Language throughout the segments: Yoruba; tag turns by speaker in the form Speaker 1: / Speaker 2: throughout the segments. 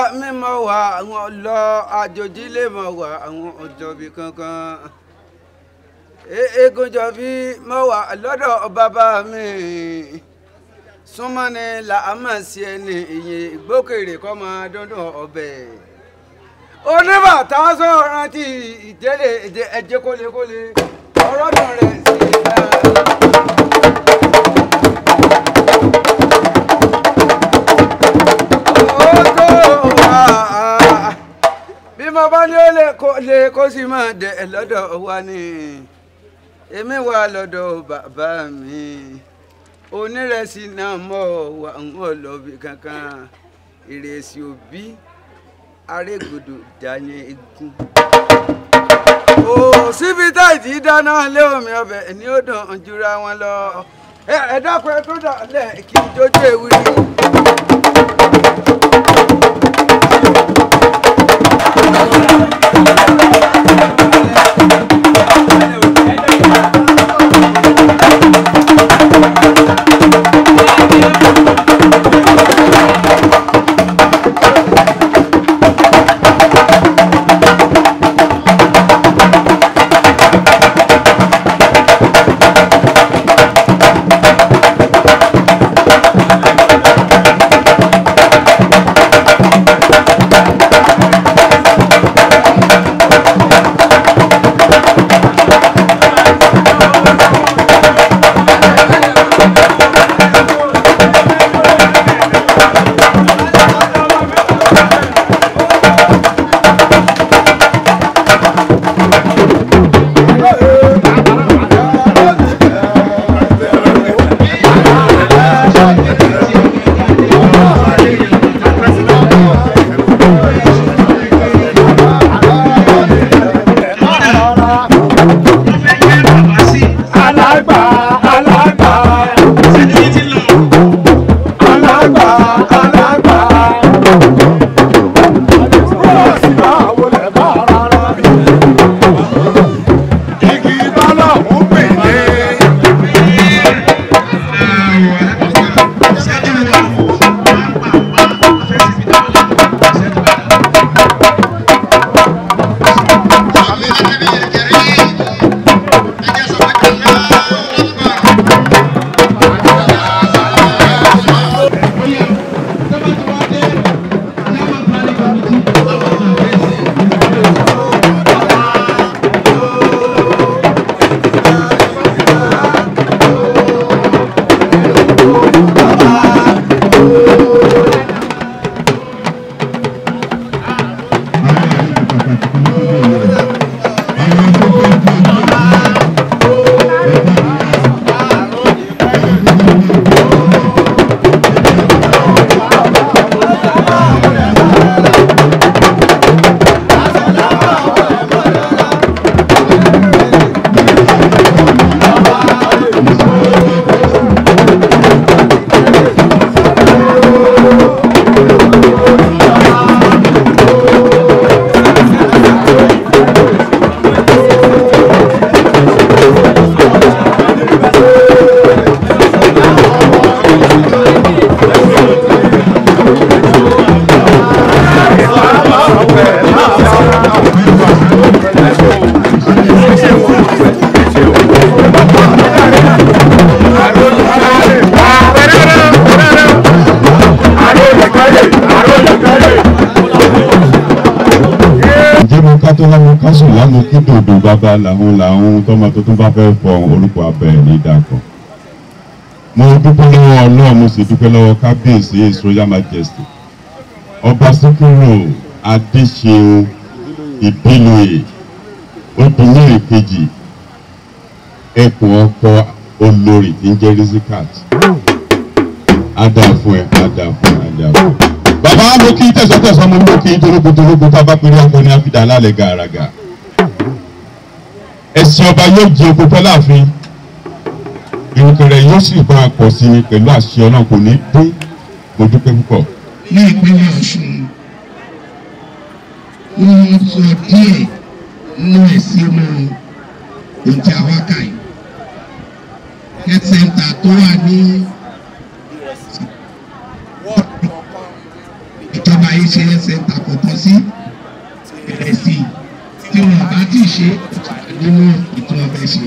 Speaker 1: mi mọ̀ wá àwọn lọ àjòjì lè mọ̀ wá àwọn ọ̀jọ̀bí kankan. Eégún jọ̀bí mọ̀ wá lọ́dọ̀ bàbá mi. Súnmọ́ ni là á máa ṣe ẹni ìyẹn ìgbókèrè kọ́ máa dúndùn ọbẹ̀. Oníbàtà sọ rántí ìdílé ẹ̀jẹ̀ kólekóle ọ̀rọ̀ dùn rẹ̀ sí i dáa. Bí mo bá ní ó lè kó sì máa dẹ̀ lọ́dọ̀ wa ni èmi wà lọ́dọ̀ bàbá mi onírẹsì náà mọ̀ wà ń wọ̀ lọ́bì kankan ìrẹsì òbí arégudù dání igun. Síbi táìtì dáná lé omi ọbẹ̀ ni ó dùn jura wọn lọ ẹ dákun ẹ tó dà lẹ̀ kí n jójú ewì.
Speaker 2: Láwọn kí dòdò bàbá làwọn tọ́mọ tó tún bá fẹ́ fọ orúkọ abẹ́rẹ́ ní ìdàkọ̀. Mo dúpẹ́ lọ́wọ́ Ọlọ́run mo sì dúpẹ́ lọ́wọ́ Kábíyèsí His Royal Majesty Ọba Síkírù Adéṣeun Ìbílòyè obìnrin ìkejì ẹkùn ọkọ olórí tí ń jẹ́ Risikat. Adàfún ẹ. Bàbá mo kí tẹ̀sán mo ní kí torógbó tá a bá péré akọni àfidà lálẹ́ gàràgà. Ẹ̀sìn ọba yóò jẹ oko pẹ́ láàfin. Ìrùkẹ̀rẹ̀ yóò sì bá a pọ̀ sí i pẹ̀lú àṣẹ Ọlọ́run kò ní dé. Mo dúpẹ́ púpọ̀.
Speaker 3: Ní ìpínlẹ̀ Ọ̀ṣun, wọ́n sọ díẹ̀ nínú ẹ̀sìn ìjà wákàyè. Health center tó wà ní ìjọba ṣe center kọ̀ọ̀kan sí Iresi tí wọ́n bá ti ṣe nínú ìtàn ọbẹ̀ ṣe.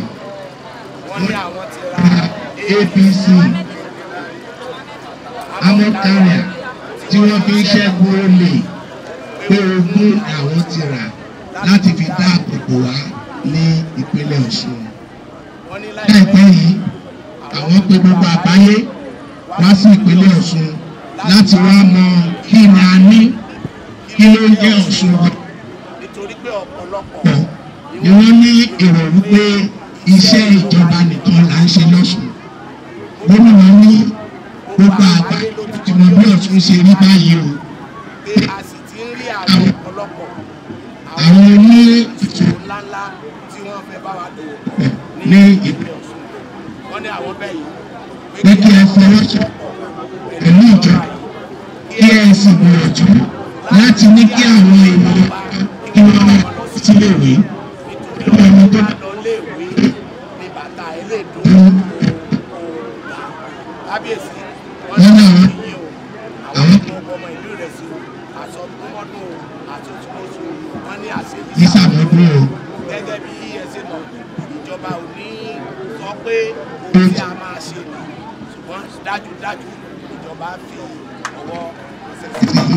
Speaker 3: APC amọ́kárìà tí wọ́n fi ń ṣẹ́gun olè pé ogún àwọn ti rà láti fi dáàbò bò wá ní ìpínlẹ̀ Ọ̀ṣun. Láìpẹ́ yìí àwọn pè gbogbo àgbáyé wá sí ìpínlẹ̀ Ọ̀ṣun láti wá mọ kí ni a ní, kí ló ń jẹ́ Ọ̀ṣun wa. Ni wọ́n ní èrò wípé iṣẹ́ ìjọba nìkan là ń ṣe lọ́ṣun. Gómìnà ní gbogbo àgbà tí mo bí Ọ̀ṣun ṣe rí báyìí o. Àwọn oní ètò ní ìpínlẹ̀ Ọ̀ṣun pé kí ẹ fọwọ́sọ pẹ̀lú ìjọba kí ẹ sì gbìyànjú láti ní kí àwọn èèyàn kí wọ́n sílé ìwé ọmọ tó
Speaker 4: Kabiesi
Speaker 3: wọ́n ní àwọn ìsàmọ́dún o.
Speaker 4: Gẹ́gẹ́ bí ẹsẹ̀ náà ìjọba ò ní sọ pé ohun tí a máa ṣe nì ṣùgbọ́n dájúdájú ìjọba fi ọwọ́ ọ̀sẹ̀ sí.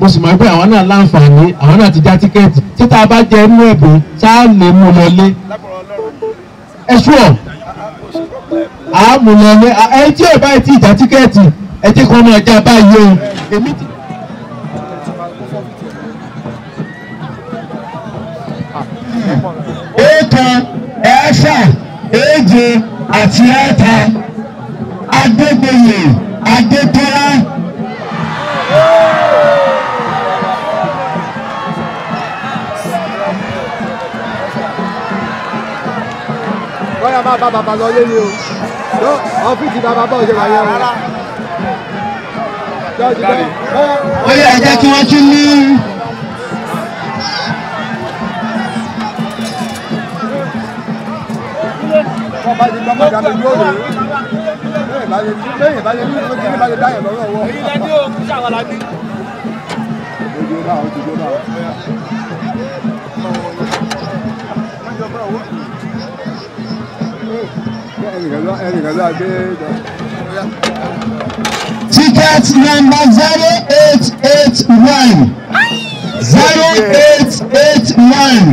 Speaker 5: mo sì mọ̀ pé àwọn náà láǹfààní àwọn náà ti já tíkẹ́ẹ̀tì títà bá jẹ inú ẹ̀bùn tá a lè mú lọlé ẹ ṣúọ̀ a mú lọlé ẹ tí ò báyìí tí ìjà tíkẹ́ẹ̀tì ẹ jẹ́ kó máa já báyìí o èmi ti.
Speaker 3: Èèkàn ẹ̀fà èje àti ẹ̀ta Adégbèyè Adétọ́lá.
Speaker 6: Bọ́yá máa bá bàbá lọ lé ní o. Ọ́fíìsì bàbá bọ̀ ṣe wà yẹn o.
Speaker 3: Ó yẹ ẹ jẹ́ kí wọ́n tún ní.
Speaker 6: Bọ́bá ti gbọ́mọ̀ dàbí yóò lè. Bẹ́ẹ̀ bá lè ní ìlú kí ní bá lè dáyẹ̀ lọ́rọ̀ wọ́. Èyí lẹ́ni o, kí sàwọn la bí. Ojú bá o, ojú bá o.
Speaker 3: Ticket number 0881. 0881.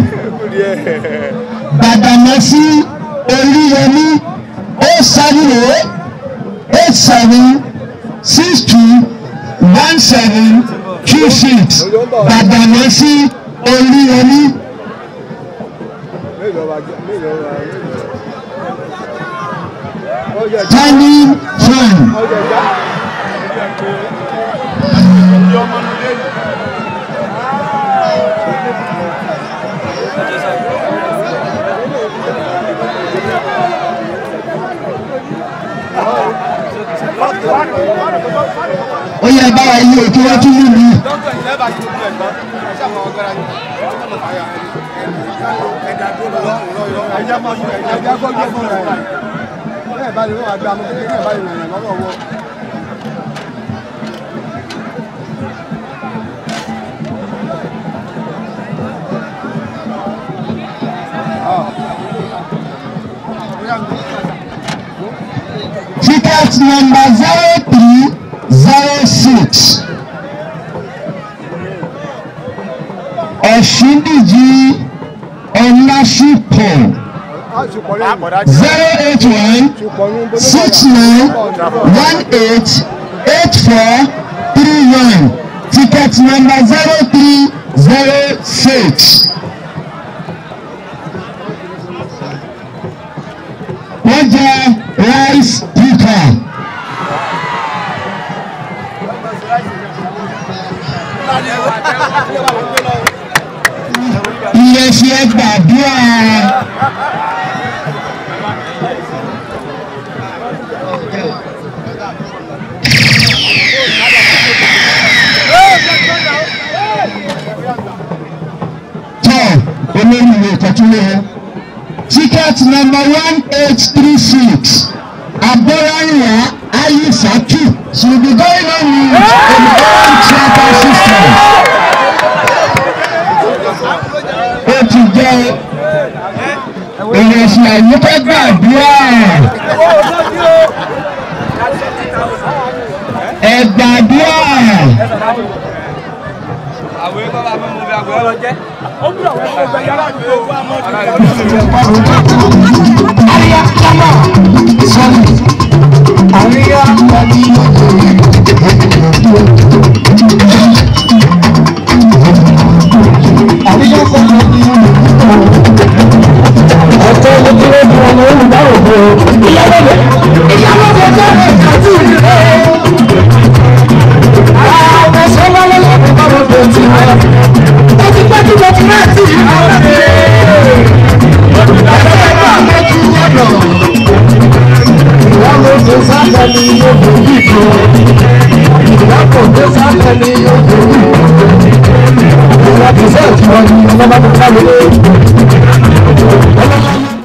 Speaker 3: Badamasi Olúyẹmí 070 87 62 17 26. Badamasi Olúyẹmí. Standing firm. Ó yẹ báwa yí òkú wọ́n tún lù mí. Ticket number 0306. Ọ̀ṣíndìjì Ọlásùpọ̀ 081 69 18 8431. Ticket number 0306. Wọ́n jẹ́ rice cooker. Ìrẹsì ẹgbàdúrà. Tọ́ olórí ìwé ìkọ̀túnlẹ̀ ticket number 1836 Aboranwa Ayisaki should be going on with a grand theatre system. Ó ti jẹ́ ìrẹsì àyíká gbàdúrà. Ẹ gbàdúrà. Àwọn ẹgbẹ́ bá mú mi àgbẹ̀ ọlọ́jẹ́. Ó bí àwọn ẹgbẹ́ yàrá àdúgbò wà mọ́ Àríyá kọ́mọ̀ sọ́ọ̀lì. Àríyá pẹ̀lú ìlú. Àríyá pẹ̀lú ìlú. Ọ̀tọ̀ ló dúró ní ọmọ olùdáwò fún o. Ìyàwó rẹ̀ sọ̀rọ̀ ìkàtí rẹ̀. Àwọn sọ́lá lọ́wọ́ ní bá wọn bẹ̀rẹ̀ sí wọn. Ó ti pẹ́ kí wọ́n ti rẹ̀ sí àwọn ọ̀rẹ́. Ìyàwó tó sáfẹ́ ni yóò bò bí kò. Ìyàwó tó sáfẹ́ ni yóò bò bí kò. Ìyàwó tó sáfẹ́ ni yóò bò bí kò.